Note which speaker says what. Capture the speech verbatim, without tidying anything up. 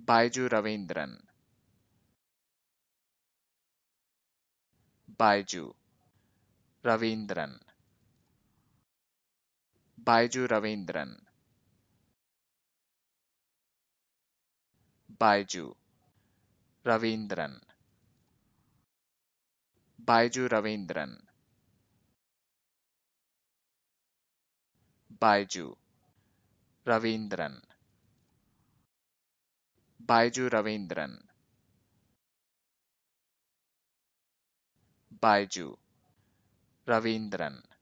Speaker 1: Byju Raveendran. Byju Raveendran. Byju Raveendran. Byju Raveendran. Byju Raveendran. Byju Raveendran. Byju Raveendran. Byju Raveendran.